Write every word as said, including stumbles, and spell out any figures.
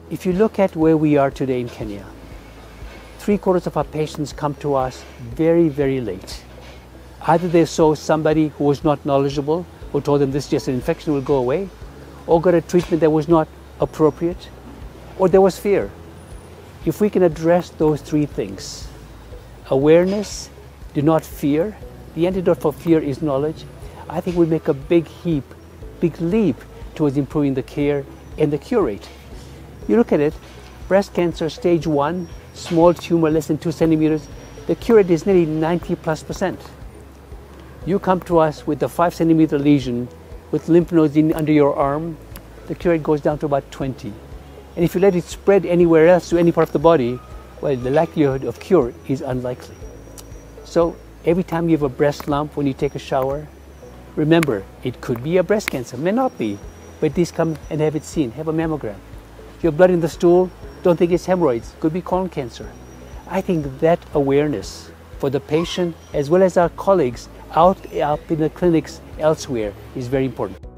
If you look at where we are today in Kenya, three quarters of our patients come to us very, very late. Either they saw somebody who was not knowledgeable, who told them this is just an infection, will go away, or got a treatment that was not appropriate, or there was fear. If we can address those three things, awareness, do not fear, the antidote for fear is knowledge, I think we make a big heap, big leap towards improving the care and the cure rate. You look at it, breast cancer stage one, small tumor less than two centimeters, the cure rate is nearly ninety plus percent. You come to us with a five centimeter lesion with lymph nodes in under your arm, the cure rate goes down to about twenty. And if you let it spread anywhere else to any part of the body, well, the likelihood of cure is unlikely. So every time you have a breast lump when you take a shower, remember, it could be a breast cancer, may not be, but please come and have it seen, have a mammogram. If you have blood in the stool, don't think it's hemorrhoids, could be colon cancer. I think that awareness for the patient as well as our colleagues out, out in the clinics elsewhere is very important.